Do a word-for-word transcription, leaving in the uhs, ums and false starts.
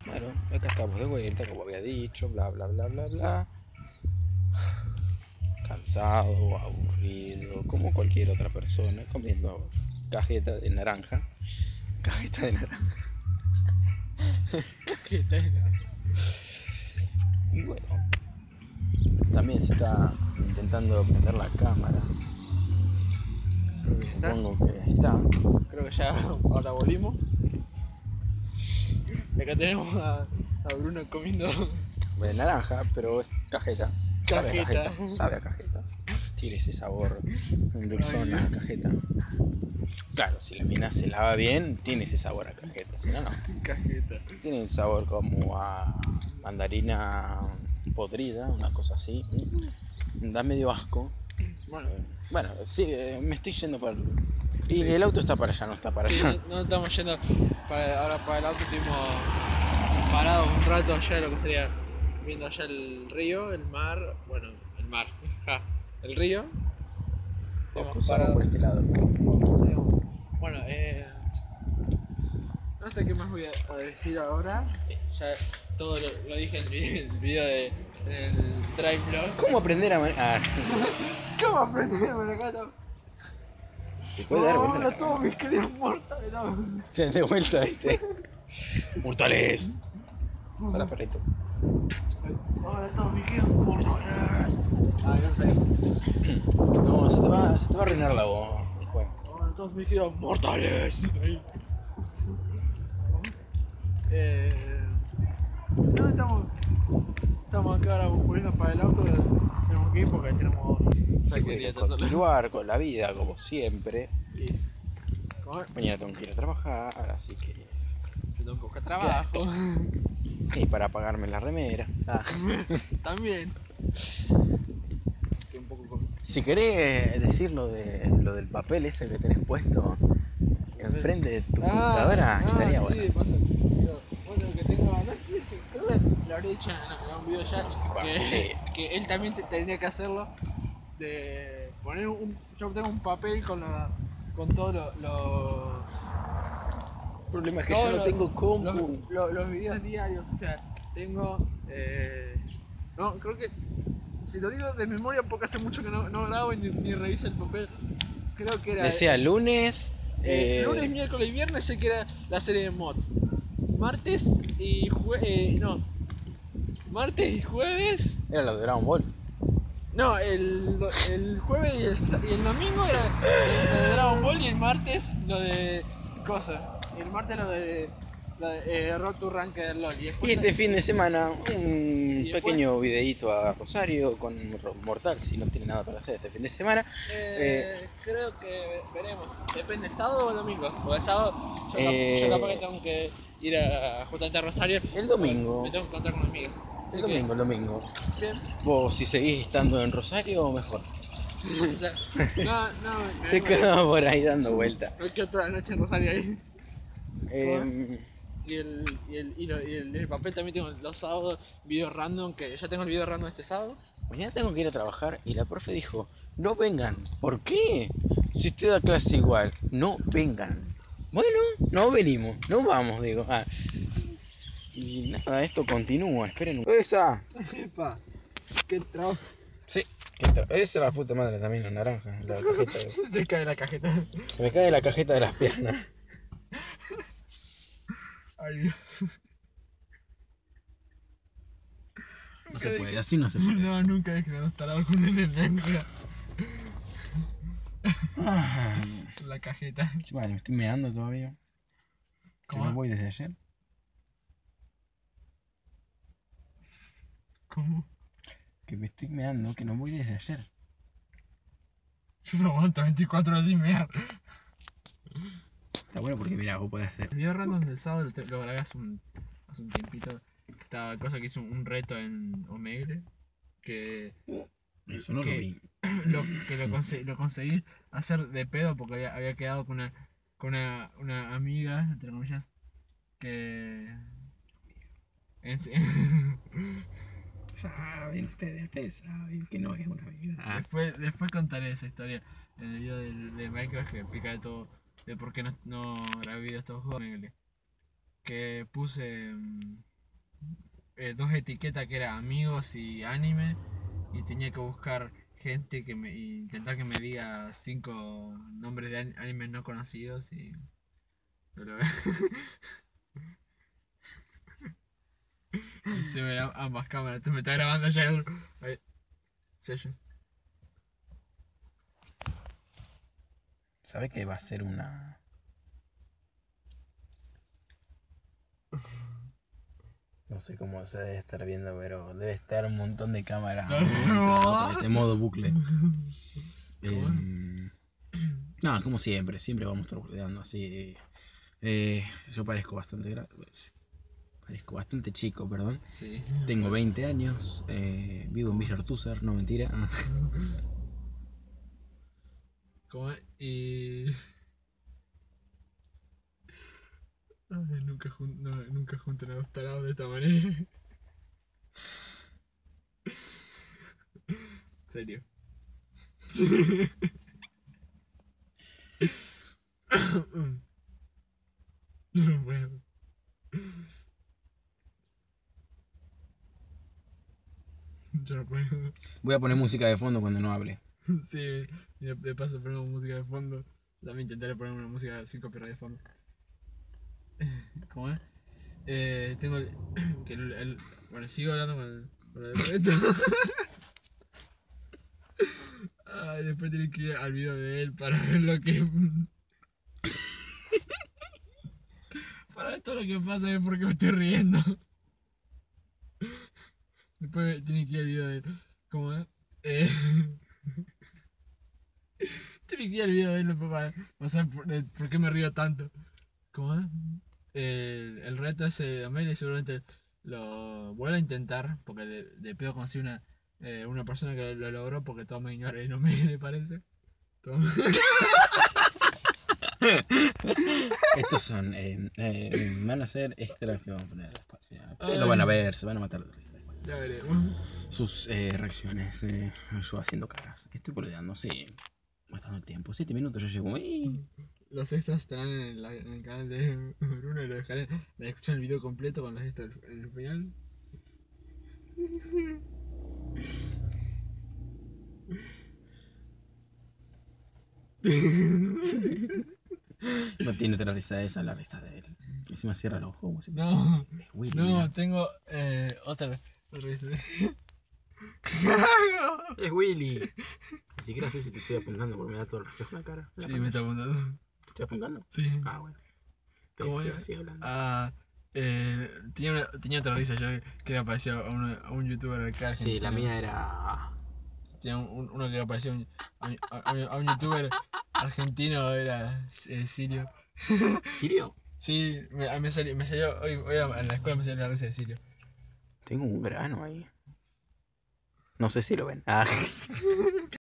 Bueno, acá estamos de vuelta, como había dicho, bla bla bla bla bla. Cansado, aburrido, como cualquier otra persona, comiendo cajeta de naranja. Cajeta de naranja. Cajeta de naranja. Y bueno, también se está intentando prender la cámara. ¿Está? Supongo que está. Creo que ya ahora volvimos. Y acá tenemos a, a Bruno comiendo De naranja, pero es cajeta. Sabe a cajeta. cajeta, sabe a cajeta. Tiene ese sabor dulzón a cajeta. Claro, si la mina se lava bien, tiene ese sabor a cajeta, si no, no. Cajeta. Tiene un sabor como a mandarina podrida, una cosa así. Da medio asco. Bueno, Bueno, sí, eh, me estoy yendo para... Y sí. El auto está para allá, no está para sí, allá. no, no estamos yendo para, ahora para el auto, estuvimos parados un rato allá, lo que sería viendo allá el río, el mar, bueno, el mar, ja, el río. Estuvimos parados por este lado. Bueno, eh, no sé qué más voy a, a decir ahora. Ya todo lo, lo dije en el video, el video de, en el Drive Vlog. ¿Cómo aprender a manejar? ¿Cómo aprendí a manejar? ¿Se puede dar vuelta? Hola, todos mis queridos mortales. Se de vuelta, ¿viste? ¡Mortales! Hola, perrito. Hola, todos mis queridos mortales. Ay, no sé. No, se te va, se te va a arruinar la voz después. Hola, todos mis queridos mortales. Eh, no, estamos, estamos acá ahora volviendo para el auto. Tenemos que ir porque tenemos. Hay que continuar con la vida como siempre. Y, ¿cómo? Mañana tengo que ir a trabajar, así que... Yo tengo que buscar trabajo. Sí, para pagarme la remera. Ah. También. Un poco con... Si querés decir lo, de, lo del papel ese que tenés puesto enfrente de tu ah, computadora, ah, estaría sí, bueno. pasa. Bueno, que tengo, no sé si creo que lo habré dicho en, en un video ya, que, Sí. que él también te, tendría que hacerlo, de poner un, yo tengo un papel con la, con todos los, los El problema es que todos yo no los- tengo compu. los, los, los videos diarios, o sea, tengo, eh, no, creo que, si lo digo de memoria porque hace mucho que no, no grabo y ni, ni reviso el papel, creo que era... Decía lunes... Eh, eh, lunes, miércoles y viernes sé que era la serie de mods. Martes y jueves... Eh, no. Martes y jueves... Era lo de Dragon Ball. No, el, el jueves y el, y el domingo era lo de Dragon Ball y el martes lo de... Cosa. Y el martes lo de... Lo de eh, Road to Rank del LOL. Y, después Y este fin de semana un después? pequeño videíto a Rosario con Mortal, si no tiene nada para hacer este fin de semana. Eh, Eh, creo que veremos. Depende, sábado o domingo. Porque sábado yo, cap- Eh, yo capaz que tengo que ir a justamente a Rosario. El domingo. Me tengo que encontrar con una amiga. El Así domingo, el domingo. que, bien. Vos si seguís estando en Rosario, mejor. Ya. No, no, Se no, quedaba por ahí dando vueltas. no quedo toda la noche en Rosario ahí. Eh, Y el, y el, y lo- y el, el papel también tengo los sábados, videos random, que ya tengo el video random este sábado. mañana tengo que ir a trabajar y la profe dijo, no vengan. ¿Por qué? Si usted da clase igual, no vengan. Bueno, no venimos, no vamos, digo. Ah. Y nada, esto continúa, esperen un... ¡Esa! Epa, qué trabajo. Sí, qué tra- esa es la puta madre también, la naranja, la cajeta. Se te cae la cajeta. Se me cae la cajeta de las piernas. Ay, Dios. No se puede, así no se puede. No, nunca dije que no estará con el naranja. Ah, La cajeta. sí, vale, me estoy meando todavía. Que ¿Cómo? no voy desde ayer. ¿Cómo? Que me estoy meando, que no voy desde ayer. Yo no aguanto veinticuatro horas sin mear. Está bueno porque mira, vos podés hacer. El video random del sábado lo, te- lo grabé hace un, hace un tiempito. Esta cosa que hice un, un reto en Omegle. Que Eso no que- lo vi. lo, que lo, conse- lo conseguí hacer de pedo porque había, había quedado con una con una, una amiga, entre comillas, que... en- Saben ustedes, ustedes saben que no es una vida. Ah, después, después contaré esa historia en el video de, de Minecraft que explica de todo, de por qué no, no grabé videos todos juegos. Que puse... mm, eh, dos etiquetas que eran amigos y anime. Y tenía que buscar gente que me. Y intentar que me diga cinco nombres de an- animes no conocidos y. Pero, y se me dan ambas cámaras. Tú me estás grabando ya. Ahí, sello. ¿Sabes que va a ser una... No sé cómo se debe estar viendo, pero debe estar un montón de cámaras de modo bucle. Eh, no, como siempre, siempre vamos a estar bucleando así. Eh, yo parezco bastante gra- parezco bastante chico, perdón. Sí. Tengo veinte años, eh, vivo en Villa Ortúzar, no mentira. ¿Cómo es? Y. Ay, nunca, jun no, nunca juntan a dos tarados de esta manera. Serio. Yo no puedo. Yo no puedo. Voy a poner música de fondo cuando no hable. Sí, y de, de paso ponemos música de fondo. También intentaré poner una música sin copyright de fondo. ¿Cómo es? Eh, tengo el, que el, el- bueno, sigo hablando con el, con el reto. Ay, después tiene que ir al video de él para ver lo que. Para ver todo lo que pasa es porque me estoy riendo. Después tiene que ir al video de él. ¿Cómo es? Eh, tiene que ir al video de él después para, para saber por, de por qué me río tanto. ¿Cómo es? El, el reto ese de Amelia seguramente lo vuelvo a intentar porque de, de pedo conocí una, eh, una persona que lo, lo logró porque todo me ignora y no me le parece. Todo me- Estos son, eh, eh, van a ser extras que vamos a poner después. Ya. Ustedes lo van a ver, se van a matar de risa después. Ya veremos. Sus eh, reacciones, eh, yo haciendo caras. Estoy boludeando, sí. Gastando el tiempo. Siete minutos yo llego. ¡Ey! Los extras estarán en, la- en el canal de Bruno y lo dejaré. Me escuchan el video completo con los extras en el final. No tiene otra risa esa, la risa de él. Encima cierra los ojos. Como No, es Willy, no, mira. tengo eh, otra risa. Es Willy. Ni siquiera sé si te estoy apuntando porque me da todo el reflejo en la cara. En la Sí, me está pantalla. apuntando. ¿Te estoy apuntando? Sí. Ah, bueno. ¿Cómo Entonces, era? sigue hablando. Ah, eh, tenía, una- tenía otra risa yo que le apareció a, una- a un youtuber acá argentino. Sí, la mía era. Tenía un- un- uno que le apareció a un, a, un- a un- a un youtuber argentino, era eh, Sirio. ¿Sirio? Sí, me, a- me salió, me salió hoy, hoy en la escuela me salió la risa de Sirio. Tengo un grano ahí. No sé si lo ven. Ah.